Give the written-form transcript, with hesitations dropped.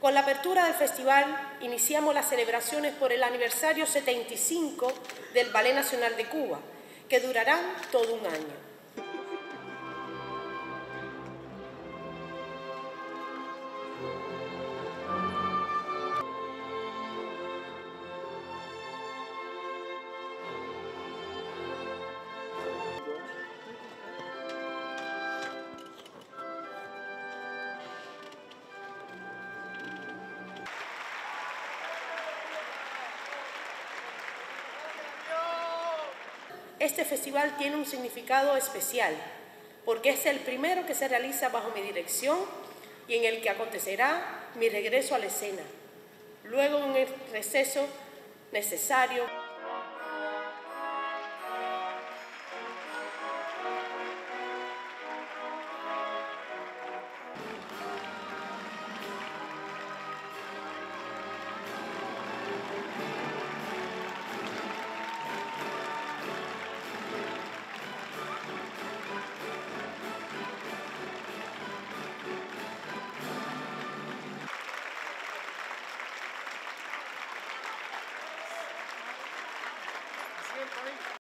Con la apertura del festival iniciamos las celebraciones por el aniversario 75 del Ballet Nacional de Cuba, que durarán todo un año. Este festival tiene un significado especial, porque es el primero que se realiza bajo mi dirección y en el que acontecerá mi regreso a la escena, luego un receso necesario.